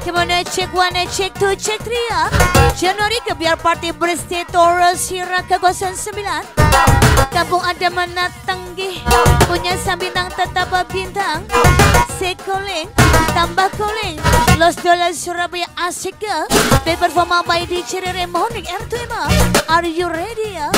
Gimana cek 1, cek 2, cek 3 ya. Januari ke biar party birthday Taurus Hiraka 09. Kampung ada mana tanggih, punya sambintang tetap bintang. Sekoling, tambah koling. Los Dollars Surabaya asik ya. Performa by DJ Remonic R2M. Are you ready ya?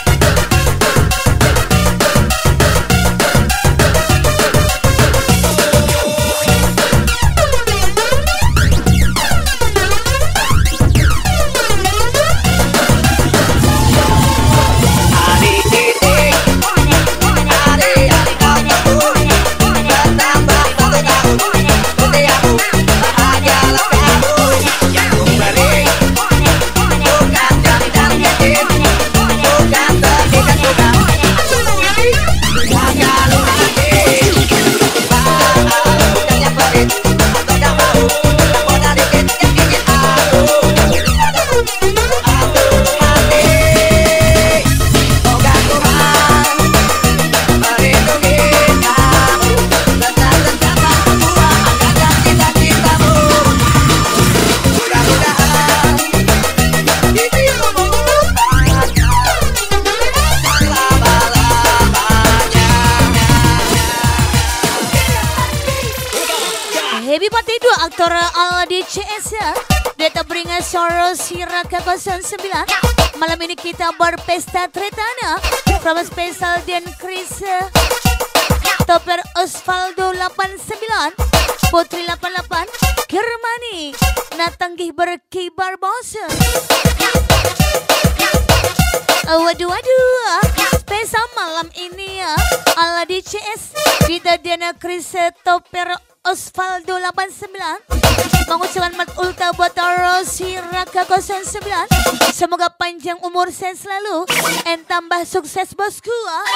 Happy birthday dua aktor LDCS ya. Data beringat Soros Hiraka 09. Malam ini kita berpesta tretana. From Special Dan Chris Topper Osvaldo 89. Putri 88. Germani Natanggih berkibar bosen. Waduh, spesial malam ini ya. LDCS Dita Diana Chris Topper Osvaldo 89. Mengucapkan mat ulta buat Taurus Hiraka 09. Semoga panjang umur saya selalu dan tambah sukses bosku.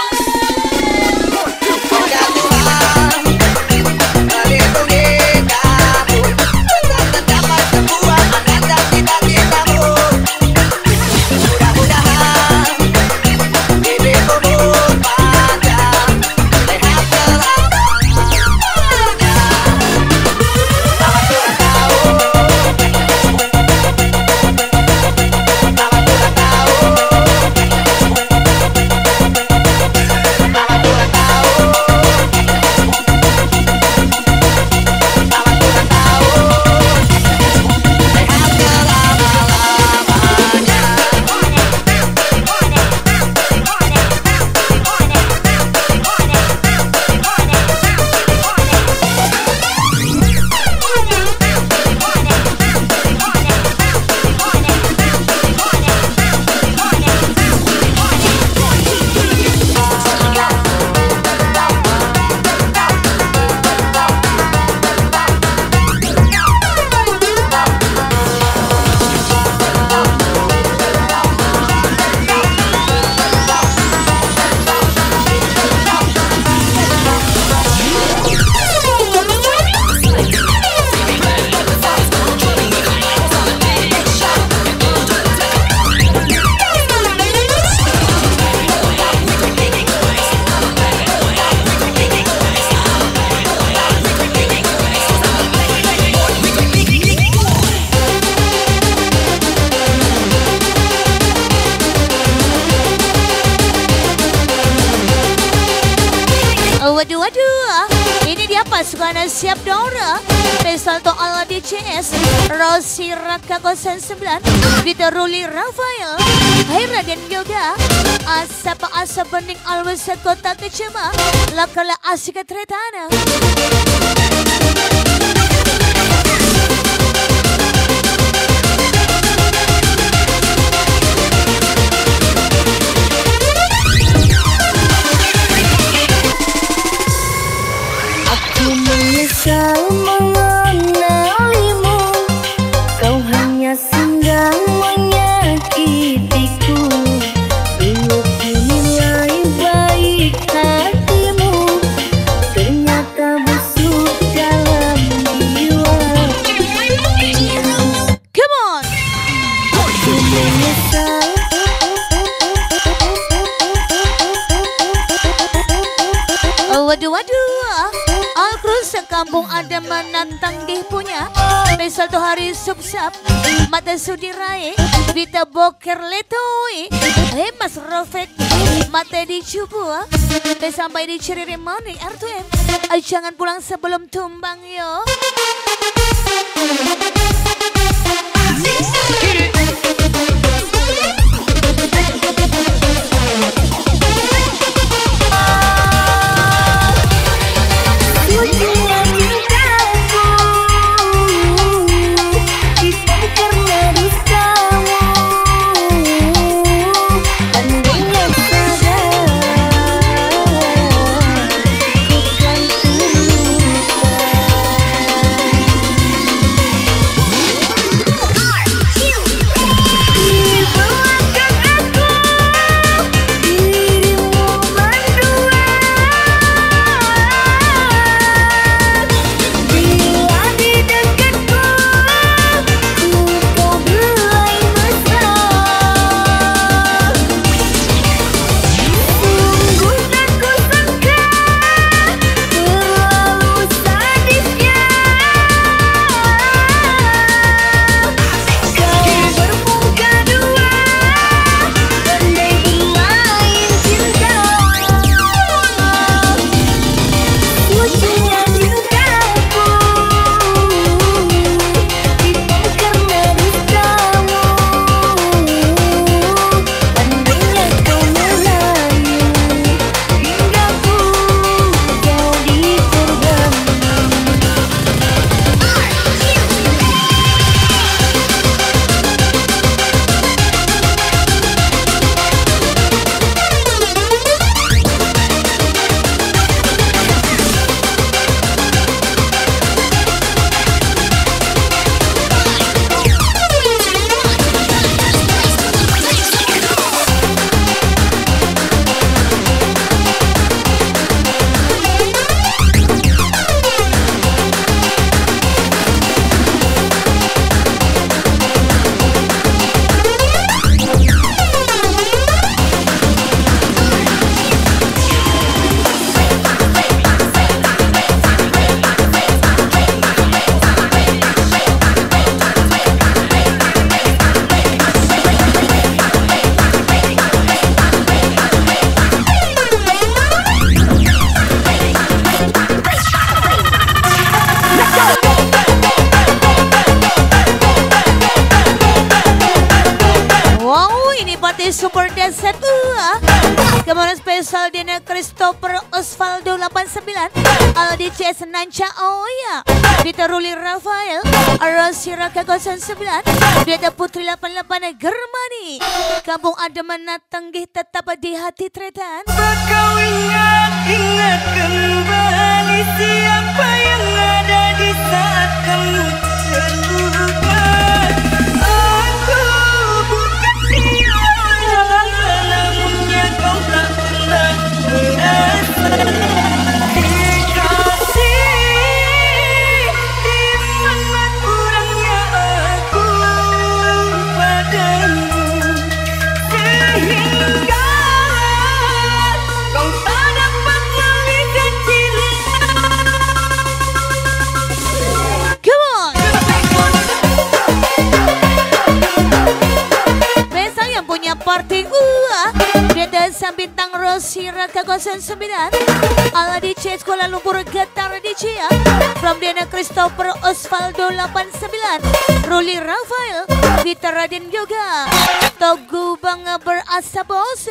Waduh, ini dia pasukan siap Dora. Spesial to ala DCS, Rosi Raka 09, Vita Ruli Rafael, Haira dan Yoga, Asapa Asa Bening Always Kota Kecema, Lakala Asika Tretana. Menyesal mengenalimu, kau hanya sedang menyakitiku. Dulu ku nilai baik hatimu, ternyata busuk dalam jiwa. Come on. Aku menyesal. Waduh. Al Cruz sekampung ada menantang di punya. Besok tuh hari subsab mata sudirai Vita boker letoi. Mas Rofek mata dicubu. Sampai di Ciriri Mani R2M. Jangan pulang sebelum tumbang yo. Super Desert kemarin spesial Dina Christopher Osvaldo 89 Aldi CS Nanca Oya Dita Ruli Rafael Rosira Kagosan 9 Dita Putri 88 Germani Kampung Ademan Tanggih tetap di hati tretan. Kau ingat kembali siapa yang ada di saat kamu terluka. Party Desa Bintang Rosira Kagosan 9 Ala DJ Kuala Lumpur Getar DJ From Dana Christopher Osvaldo 89 Ruli Rafael Dita Raden Yoga Togu Bangga Berasa Bos.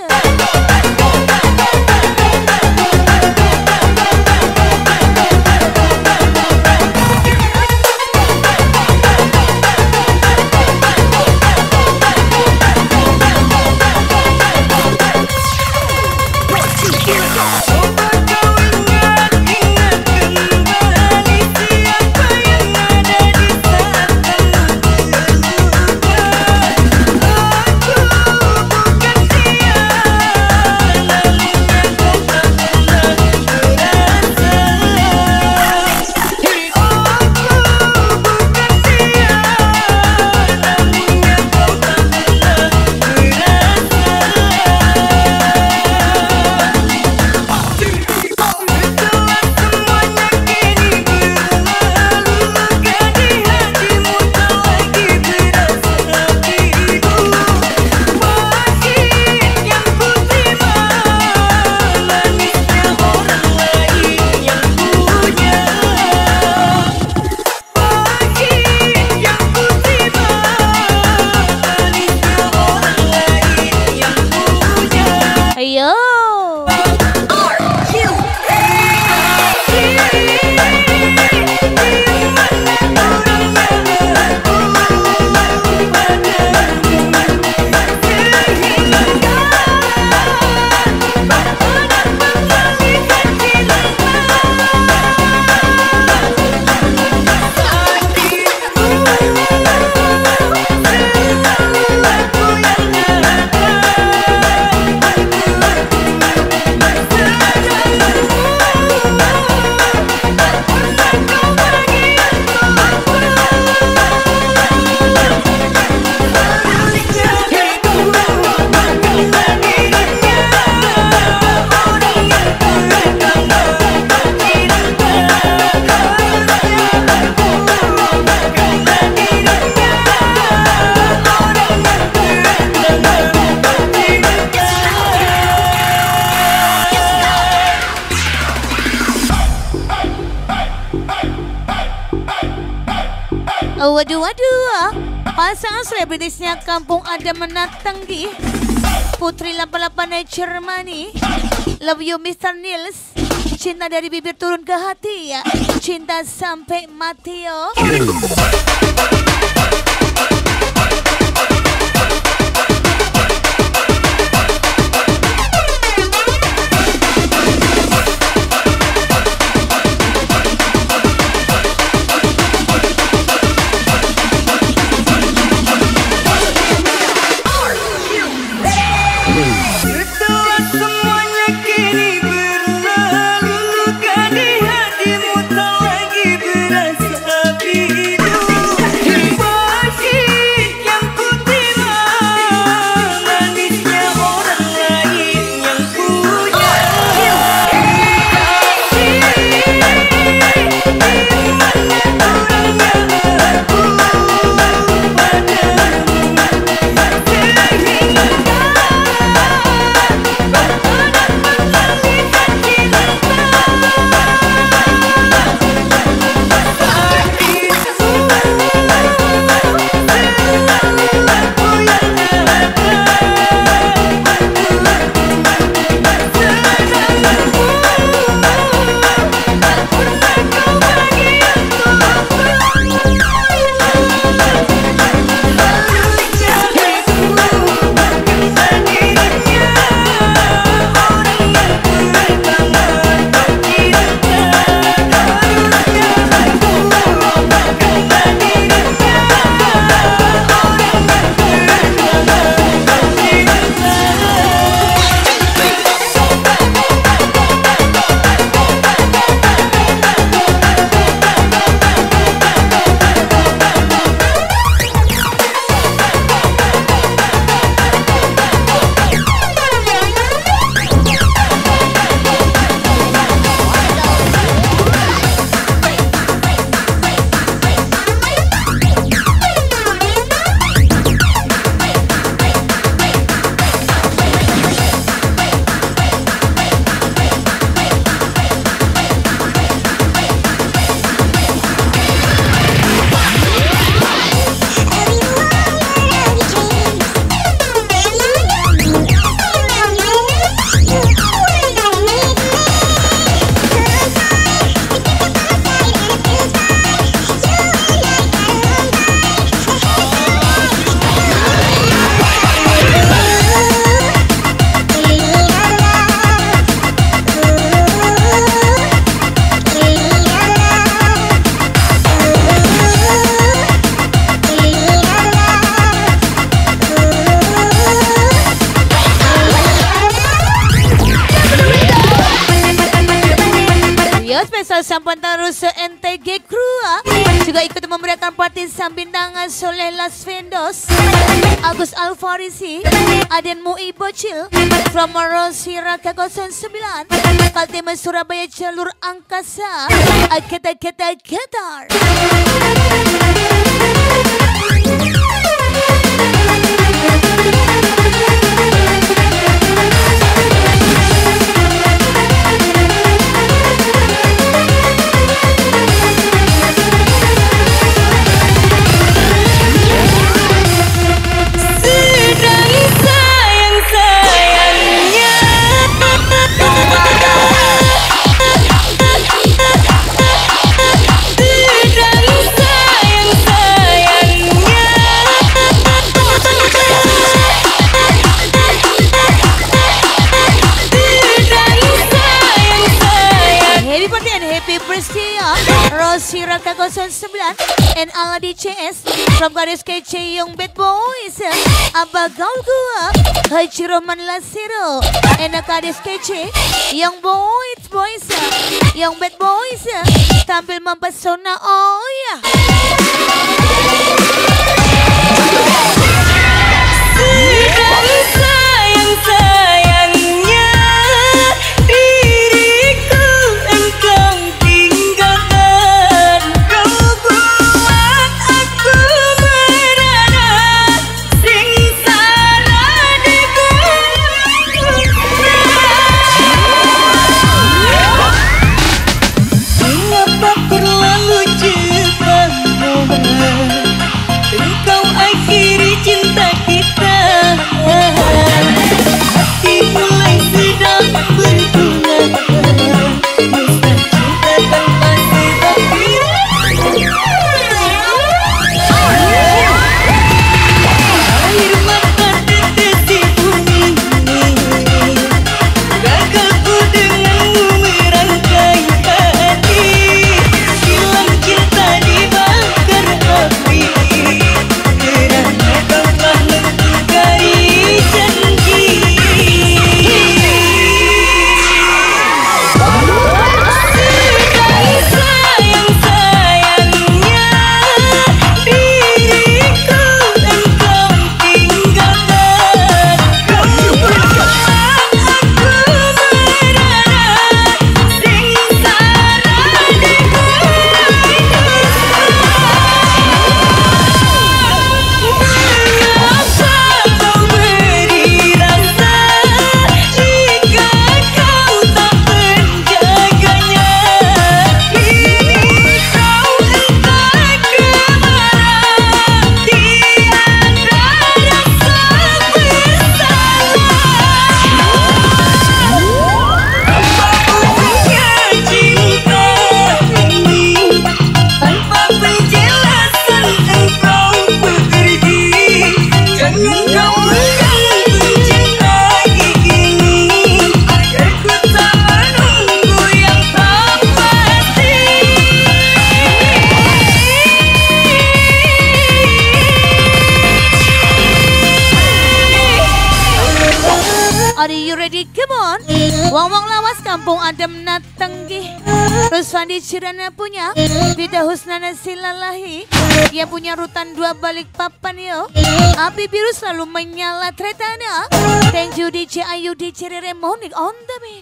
Waduh, pasangan selebritisnya kampung ada menatanggi. Putri 88 Germany, love you Mr. Nils. Cinta dari bibir turun ke hati ya, cinta sampai mati yo. Sampan terus NTG Crew juga ikut memberikan partisan bintangan Soleh Las Vendos, Agus Alfarisi, Aden Mui Bocil, from Rosi Raka 09, Kaltema Surabaya Jalur Angkasa, Ketar. Rosi Raka 09 and Aladi CS from Garis KC Young Bad Boys, Abah Gaul Gua, Haji Roman Lasiro and Garis KC Young Boys, Young Bad Boys tampil mempesona, oh ya. Sayang-sayangnya diriku engkau tinggalkan, kau buat aku merana, sengsara di mengapa terlalu cepat. Kampung Adam Natenggi. Ruswandi Cirana punya Bida Husnana Silalahi. Yang punya rutan 2 balik papan yo. Api biru selalu menyala tretana. Thank you DJ Ayu DJ Rere Monik on the beat.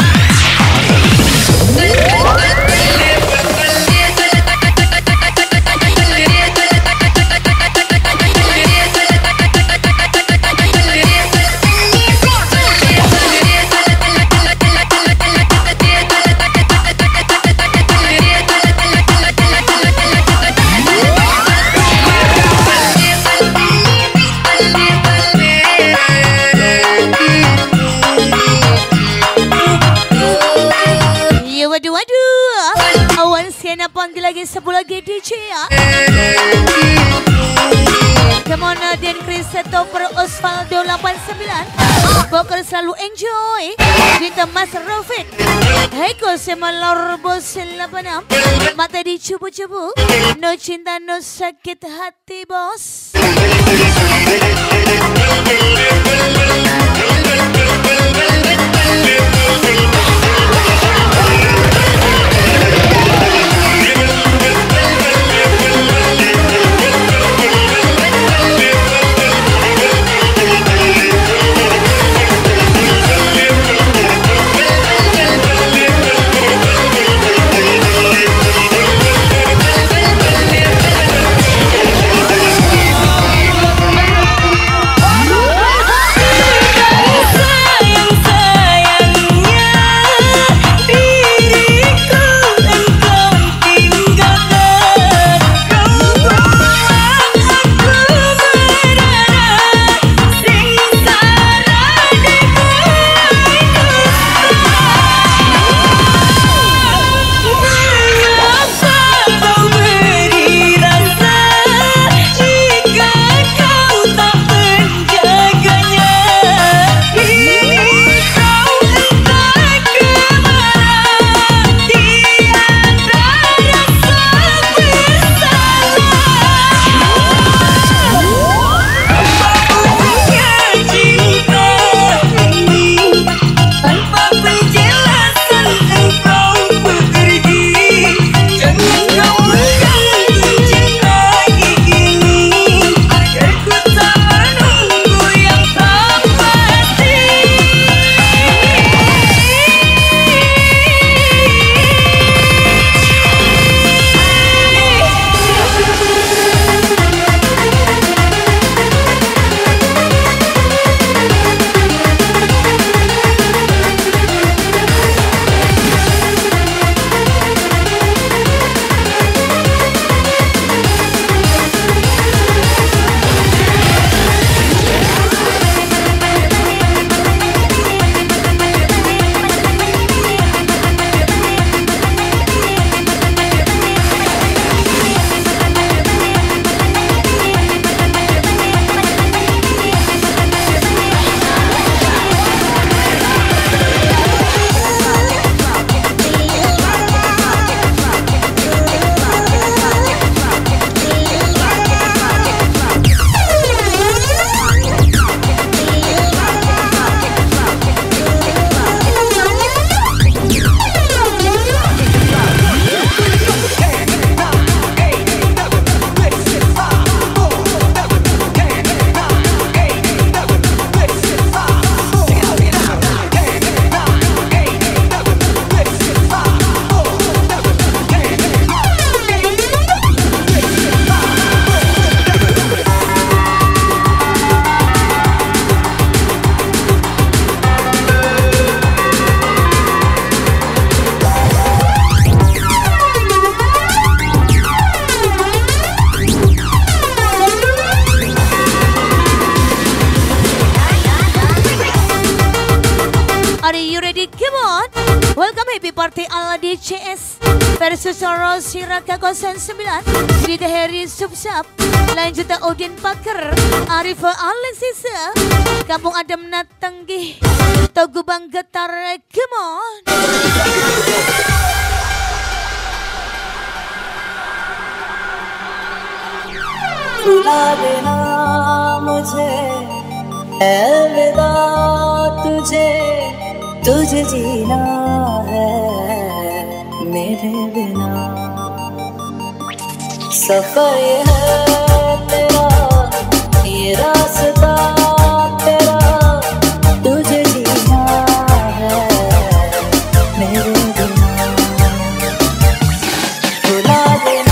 Waduh, awan siana panggil lagi sebuah lagi DJ ya. Kemana Dan Kristo per Osvaldo 89. Boker selalu enjoy. Cinta Mas Rafiq. Heko semalor bos 86. Mata dicubu-cubu. No cinta no sakit hati bos. Party ala DCS versus Rossi Raka 09 Dida Heri Subsab lanjutan Odin Paker Arifa Alexisa Kampung Adam Natenggi Togubang Getar come on भुला देना मुझे अलविदा तुझे तुझे जीना है मेरे बिना। सफर ये है तेरा, ये रास्ता तेरा, तुझे जीना है मेरे बिना। भुला देना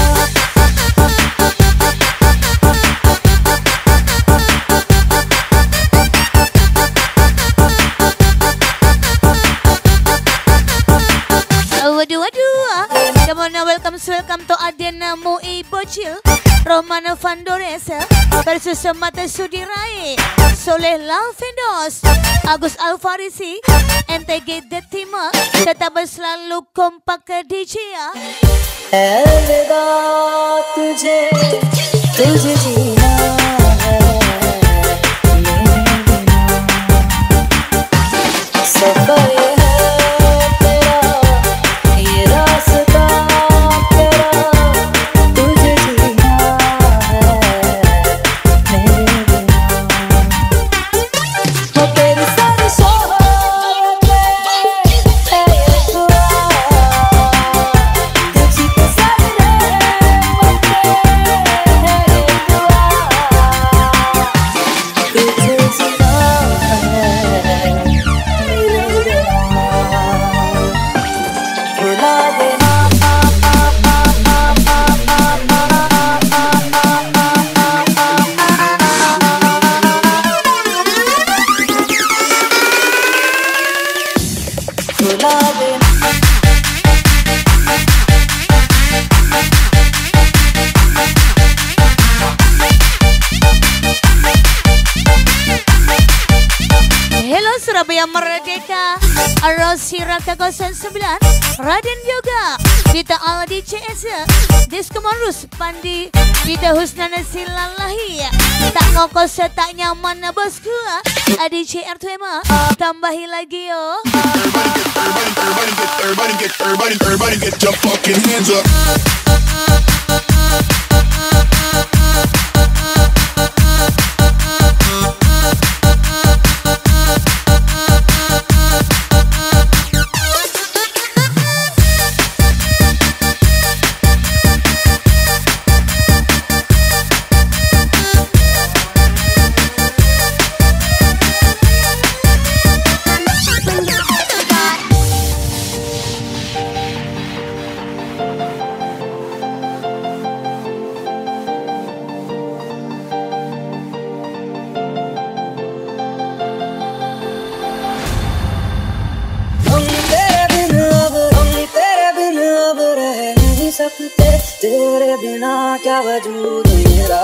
welcome to Adena Mui Bocil, Romano Vandores versus Mata Sudirai, Soleh Lalvendos, Agus Alfarisi, NTG Detima, tetap selalu kompak ke DJ ya. अलविदा तुझे, तुझे जीना है मेरे बिना। सफर ये है तेरा, ये रास्ता तेरा, तुझे जीना है मेरे बिना। वो तेरी सारी शोहरत में है ये दुआ, तुझी पे सारी रहमत में है ये दुआ। तुझे जीना है मेरे बिना। भुला देना भुला देना। Hello Surabaya Merdeka, Rosi Raka 09, Raden Yoga, Vita Aldi CS, Disco Marus Pandi, Vita Husnana Silalahi, tak ngokos tak nyaman bosku, Adi CR Tuema, tambahi lagi yo. Everybody get your fucking hands up. तेरे बिना क्या वजूद मेरा।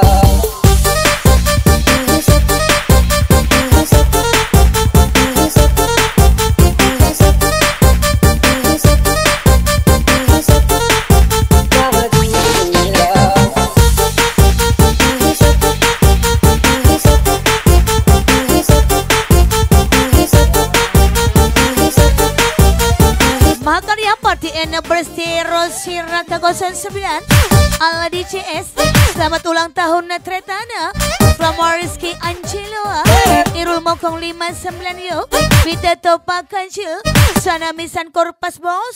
Mahakarya Party Anniversary Rosi Raka 09 Ala DCS. Selamat ulang tahun Tretana from Rizky Angelo, Irul Mokong 59 yo, Vita Topa Kancil, Sana Misan Korpas Bos.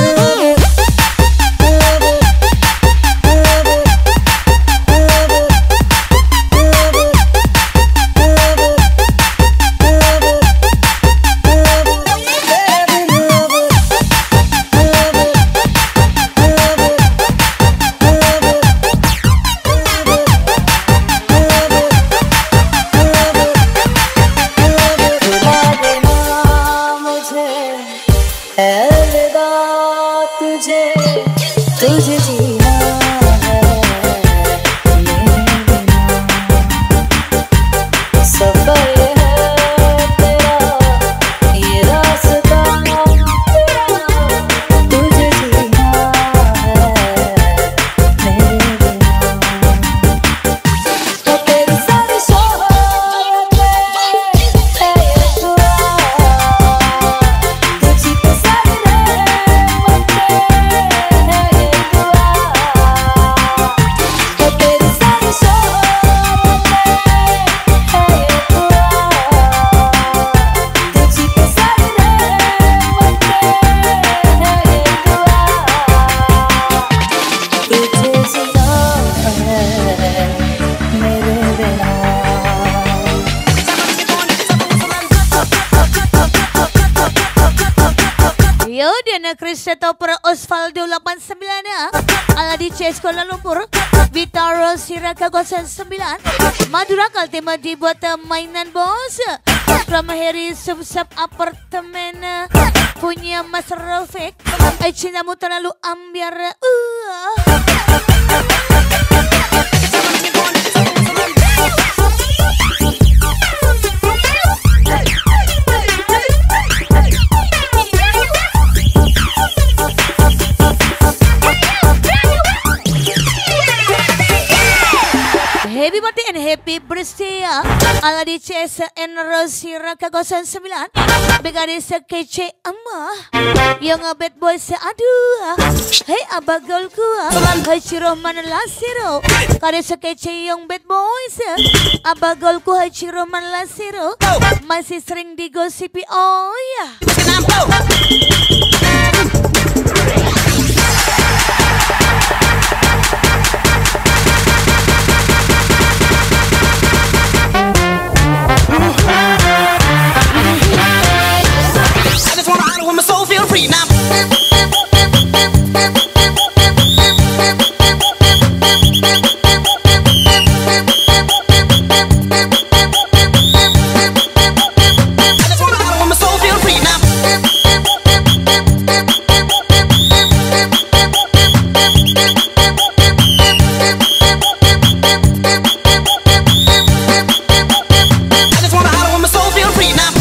अलविदा तुझे, तुझे जीना है मेरे बिना। सफर ये है तेरा, ये रास्ता तेरा, तुझे जीना है मेरे बिना। वो तेरी सारी शोहरत में है ये दुआ, तुझी पे सारी रहमत में है ये दुआ। Christopher Osvaldo 89 Aladi CS Kuala Lumpur Vitaro Siraka 09 Madura Kaltema dibuat mainan bos From Harry Sub-Sub Apartemen punya Mas Rafiq cintamu terlalu ambiar Happy birthday and happy birthday ala di CS Rosi Raka 09 Begade sekece ama yang bad boy aduh hey abagolku hai Ciroman Lasiro kade sekece yang bad boys abagolku hai Ciroman Lasiro masih sering digosipi oh ya when my soul feel free now. I just wanna holler when my soul feel free now. I just wanna holler when my soul feel free now.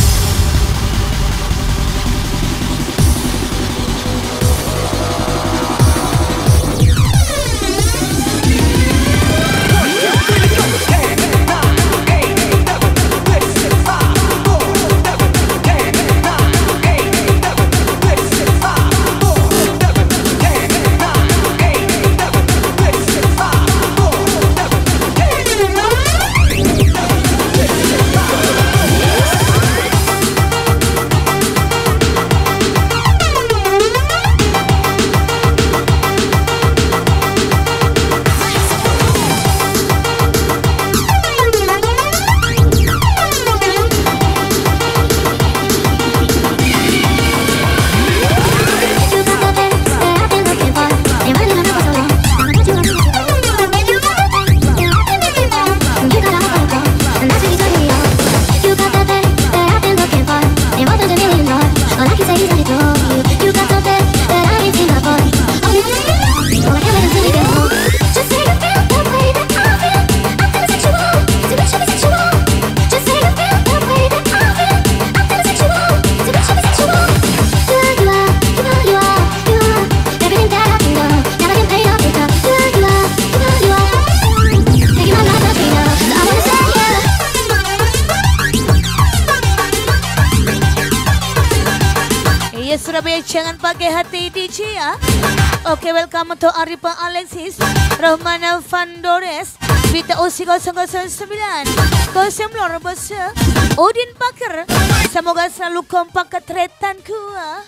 Surabaya jangan pakai hati DJ ya. Oke, welcome to Arifa Alexis, Romana Vandores, Vita Usi 009, Kosem Lor Bos, Udin Paker. Semoga selalu kompak ketretanku.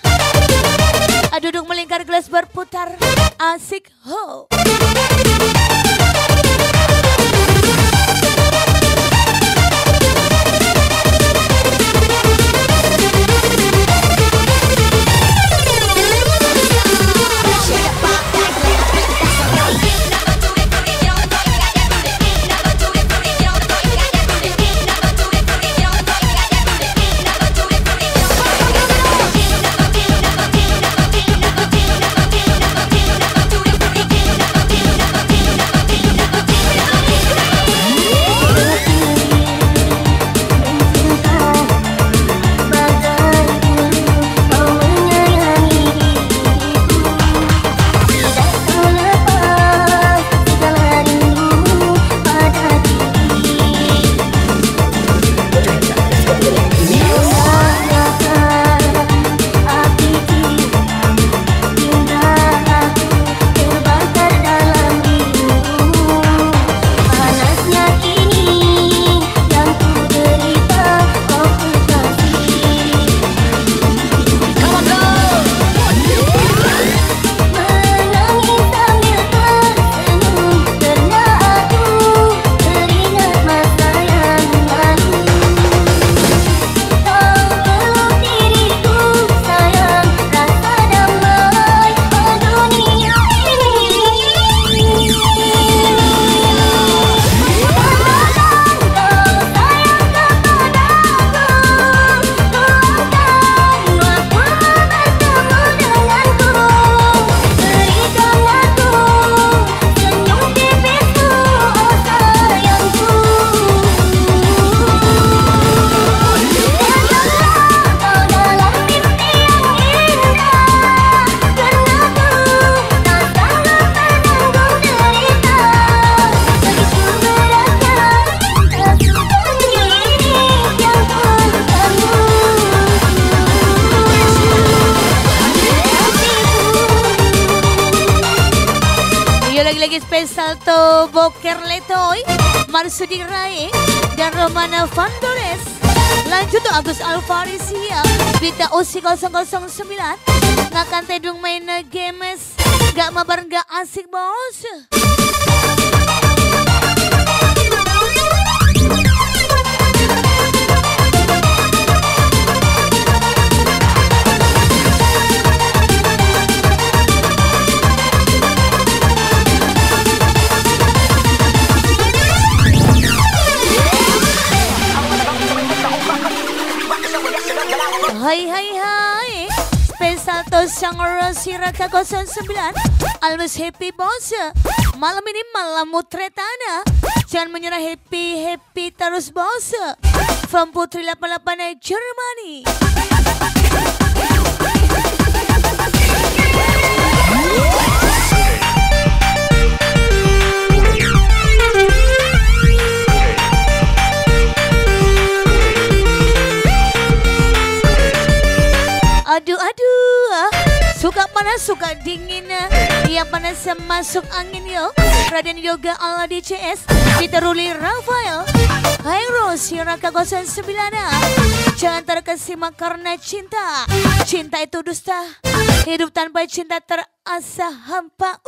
Duduk melingkar gelas berputar, asik ho. Yo lagi-lagi spesial to Boker Letoy, Marsudi Rai, dan Romana Vandores. Lanjut tuh Agus Alfarisia, Bita Usi 009. Ngakan tedung main games, gak mabar gak asik bos. Hai spesial to sang Rosira K09 always happy bos. Malam ini malam mutretana, jangan menyerah, happy terus bos. From Putri 88 Germany. Aduh, suka panas, suka dingin, yang panas masuk angin yo. Raden Yoga ala DCS, Diteruli Rafael. Hai Rosira K09, jangan terkesima karena cinta. Cinta itu dusta, hidup tanpa cinta terasa hampa.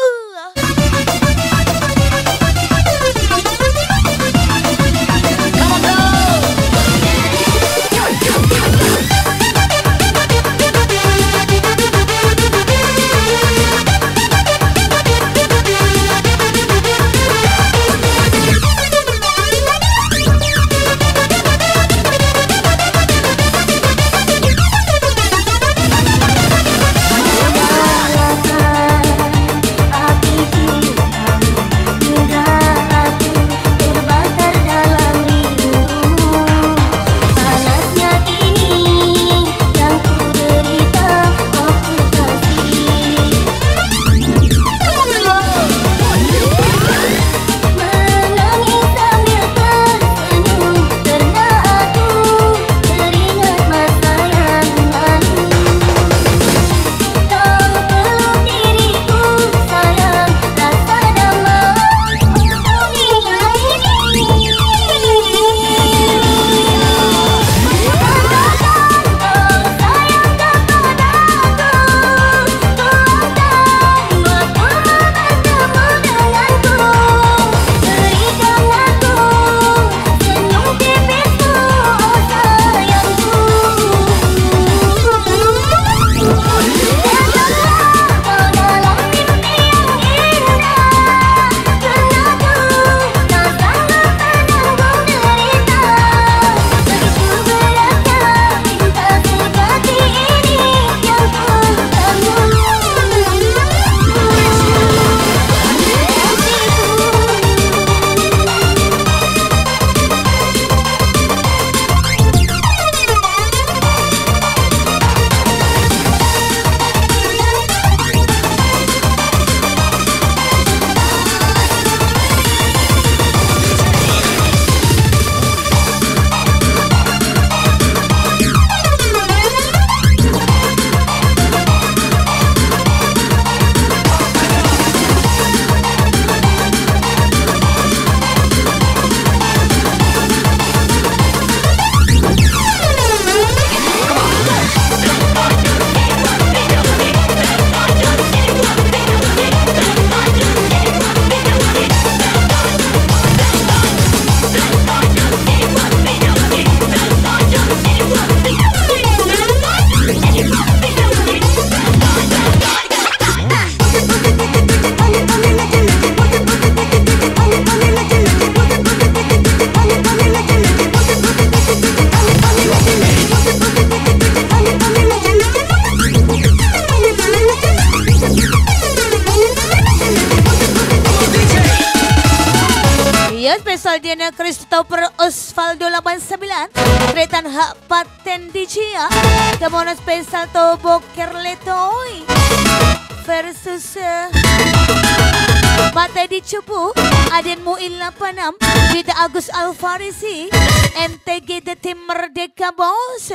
Diana Christopher Osvaldo 89 Tretan hak paten Dicia Kemono spesial to Boker Letoy versus Mata Dicupu Aden Muil 86 Dita Agus Alfarisi MTG The Tim Merdeka Bos.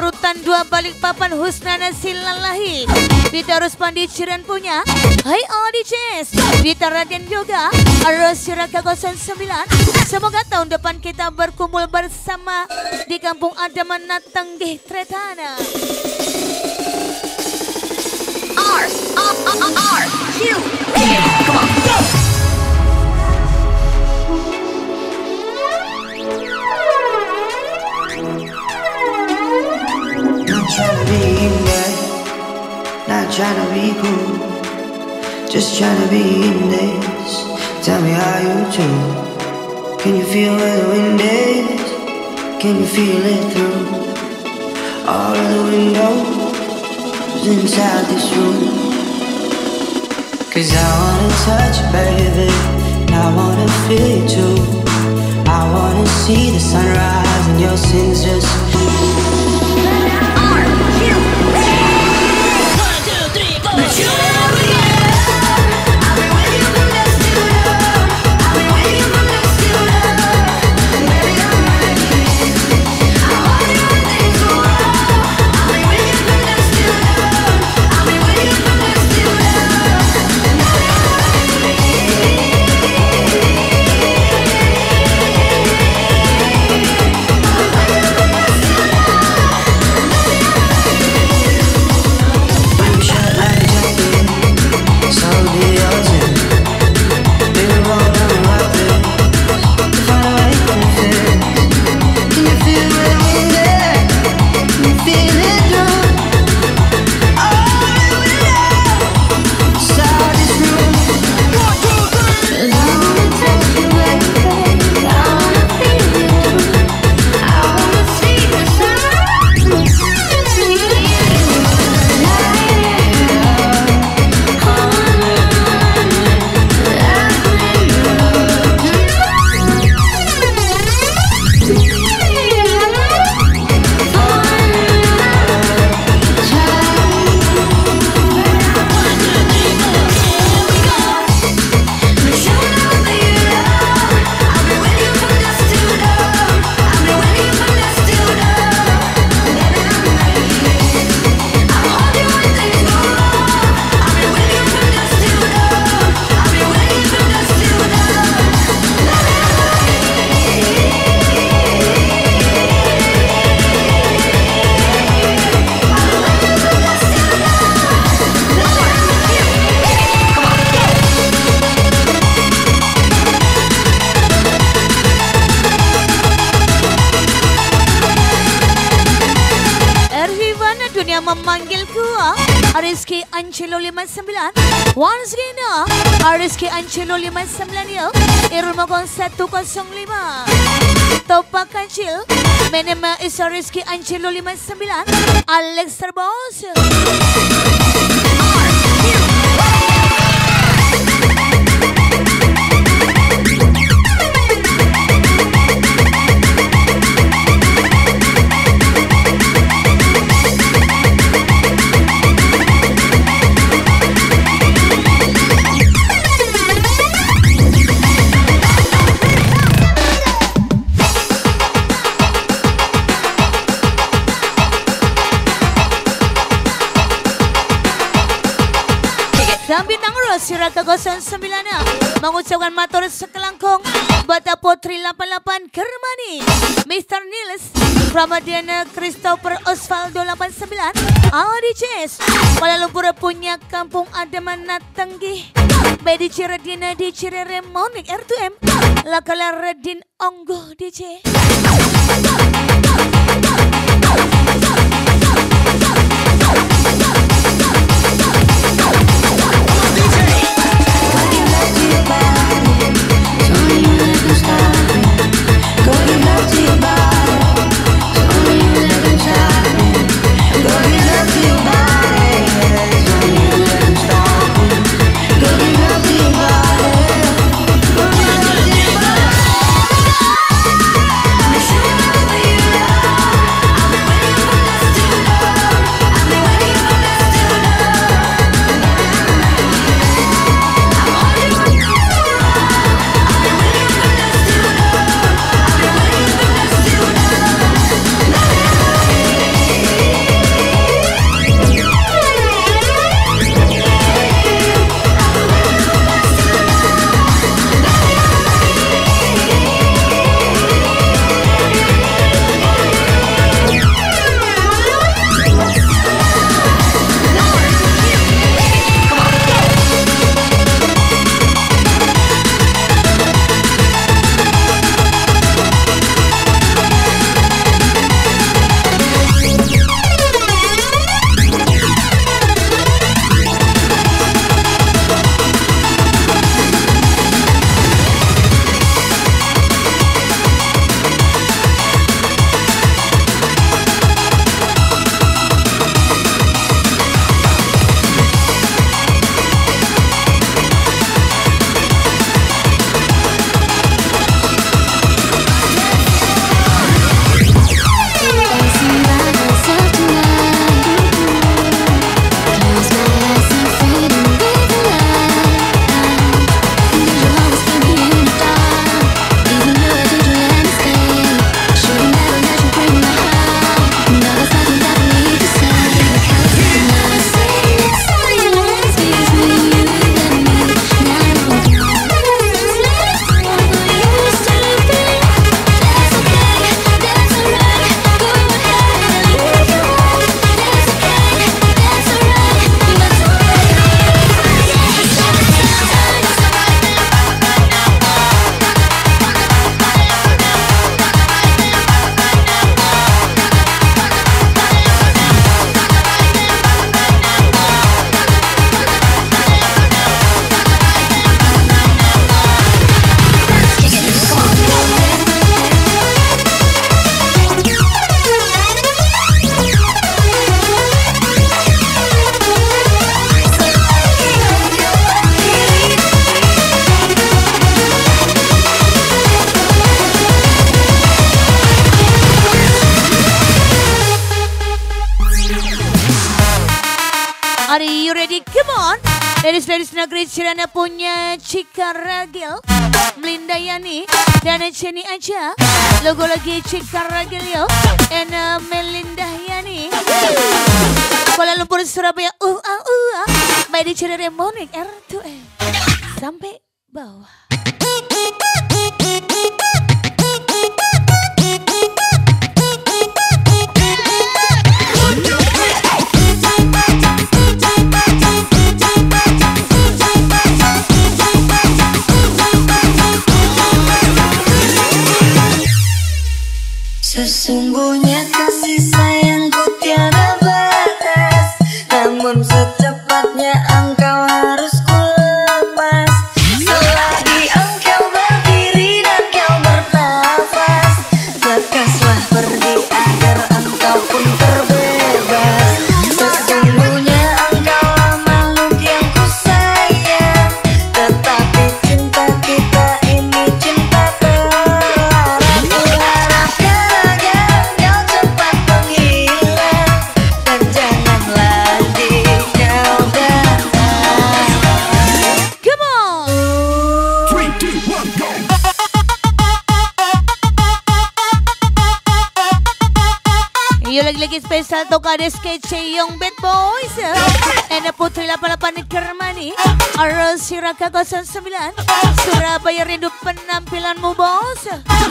Rutan 2 Balikpapan Husnana Silalahi. Bita Ruspan di Ciren punya. Hai DJs, Bita Raden juga Rosiraka 09. Semoga tahun depan kita berkumpul bersama di Kampung Adaman Tanggih Tretana. R Q come on, go. Not trying to be in there, not trying to be cool, just trying to be in this. Tell me how you do. Can you feel where the wind is? Can you feel it through all of the windows inside this room? 'Cause I wanna touch you, baby, and I wanna feel you too. I wanna see the sunrise and your sins just R Q 1 2 3 go. Memanggilku Rizky Ancelo 59. Once again Rizky Ancelo 59 ya. Irul Mogong 105. Topak Kancil Menema Isa Rizky Ancelo 59. Alex Terbos. Dan bintang Rosiraka 09 mengucapkan matur sekelangkung Bata Putri 88 Germani, Mr. Niels Ramadiana Christopher Osvaldo 89 ADCS Kuala Lumpur punya Kampung Adaman Tanggih Bedi Ciredina di Cirere Monik R2M Lakala Redin Onggo DJ. Are you ready? Come on. Ladies negeri Cirana punya Cika Ragil, Melinda Yani, dan Jenny aja. Logo lagi Cika Ragil yo, and Melinda Yani. Kuala Lumpur Surabaya, By di Cirere Monik R2M sampai bawah. Sesungguhnya kasih sayangku tiada batas, namun secepatnya engkau harus ku lepas. Selagi engkau berdiri dan kau bernafas, lekaslah pergi agar engkau pun terbebas. Sesungguhnya engkau makhluk yang ku sayang, tetapi cinta kita ini cinta terlarang. Lagi spesial Tokades Kece Young Bad Boys and Putri 88 Kermani Arus Siraka 09 Surabaya rindu penampilanmu bos.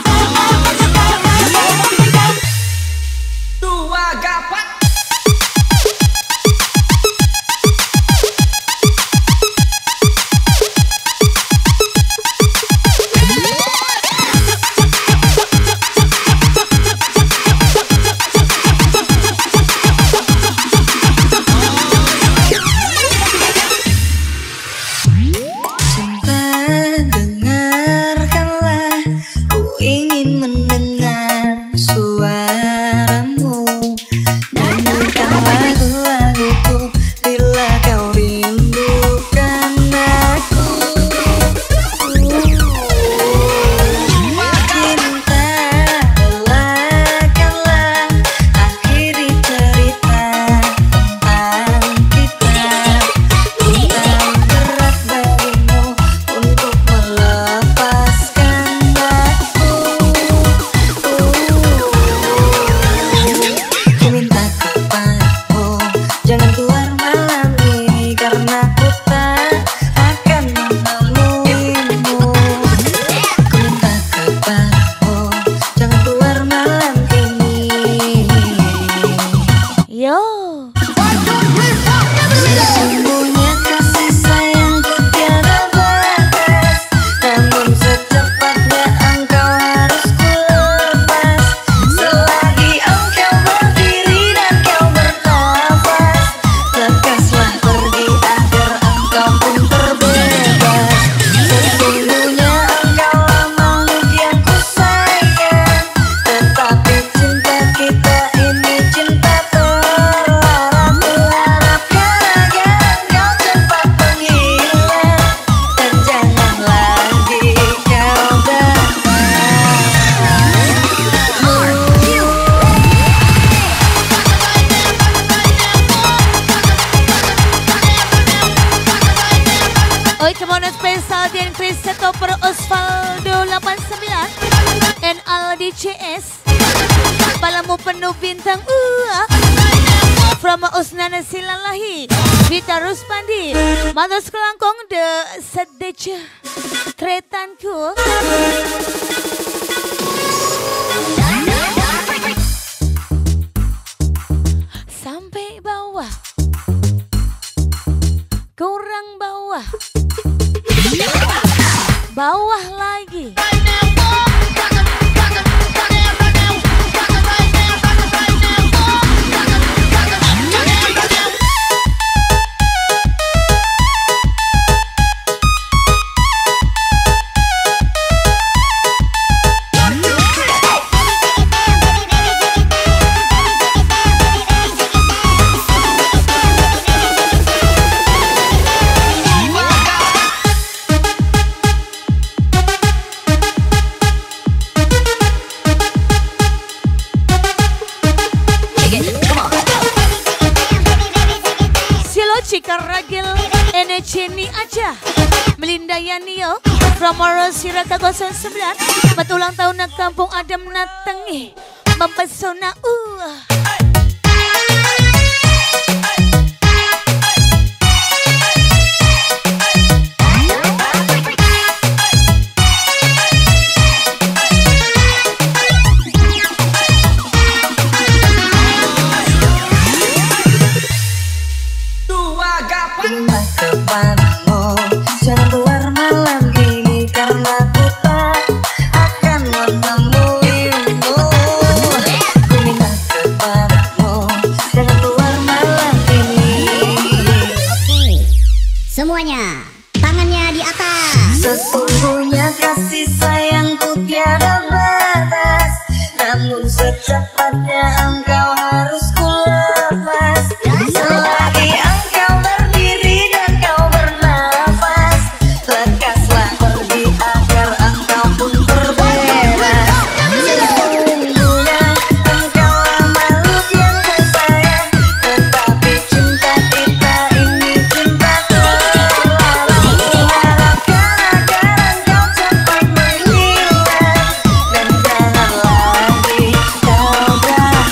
Tua gapat. CS Palamu penuh bintang From Usnana Silalahi Vita Ruspandi Matos Kelangkong de Sedece Kretanku sampai bawah kurang bawah bawah lagi. Jenny aja Melinda Yanio from Siraka 09 betulang tahun na kampung Adam Natangi mempesona Kepadamu, jangan keluar malam ini karena ku tak akan menemuimu. Ku minta kepadamu, jangan keluar malam ini. Semuanya, tangannya di atas. Sesungguhnya kasih sayangku tiada batas, namun secepatnya engkau harus ku lepas. Selagi engkau berdiri dan kau bernafas, lekaslah pergi agar engkau pun terbebas. Sesungguhnya engkau makhluk yang tersayang, tetapi cinta kita ini cinta terlarang. Kuharapkan agar engkau cepat menghilang dan jangan lagi kau datang.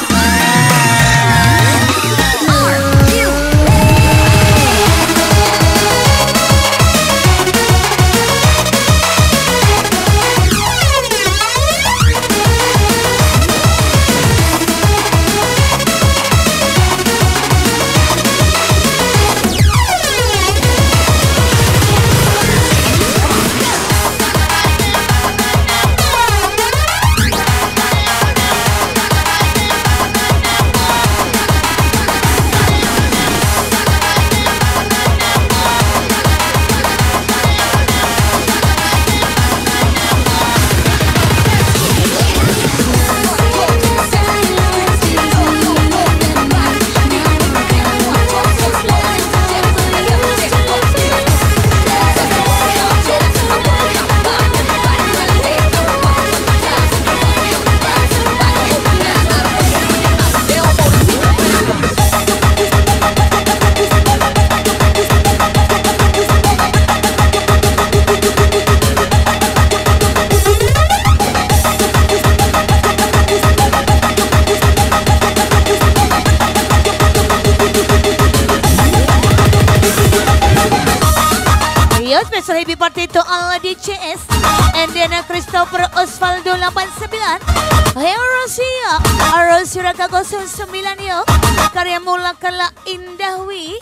Special happy party to all di CS Endena Christopher Osvaldo 89 Hey Rosia Rosiraka 09 yo Karya mula kala Indahwi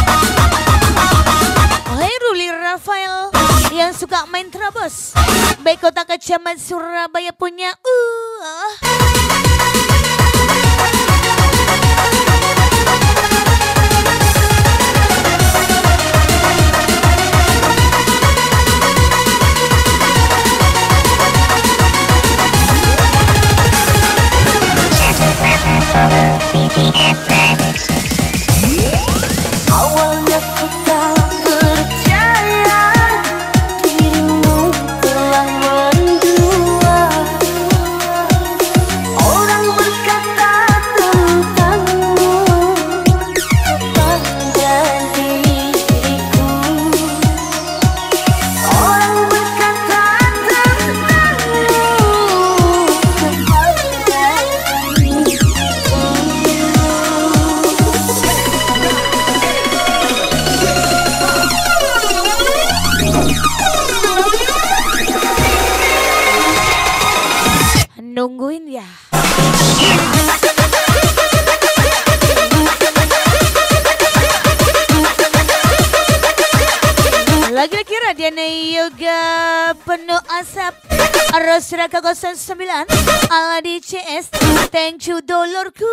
Hey Ruli Rafael yang suka main terabos baik kota Kecamatan Surabaya punya Awalnya ku tak percaya dirimu telah mendua. Orang berkata tentangmu pada diriku. Orang berkata tentangmu kepada diriku. Nungguin ya. Lagi-lagi Radiana Yoga penuh asap Rosiraka 09 ala di CS. Thank you dolorku.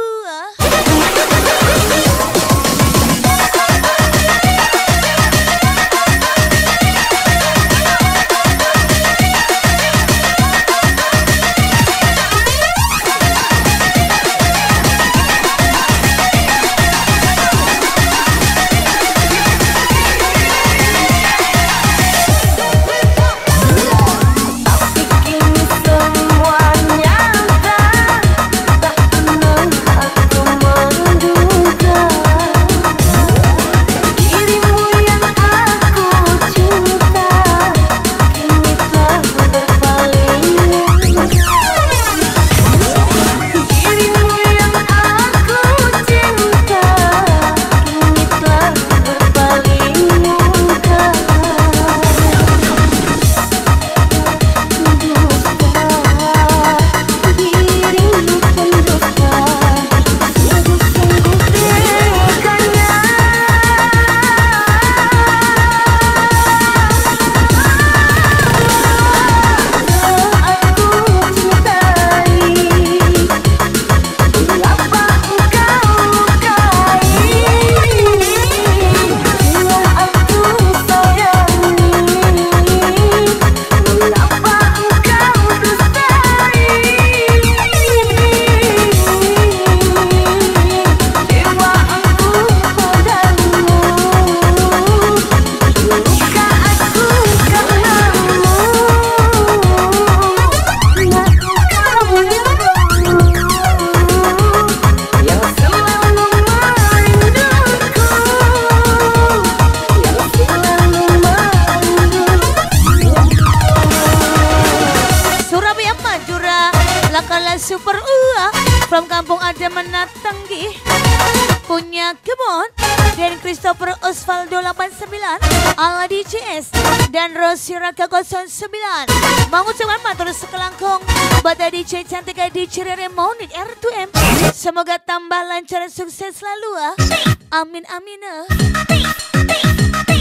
Kini semua nyata, tak pernah aku menduga. come on. Dan Christopher Osvaldo 89, Ala DJS, dan Rosi Raka 09. Mengucapkan matur sekelangkung buat DJ cantik DJ Rere Maunid R2M. Semoga tambah lancar sukses selalu. Amin amin.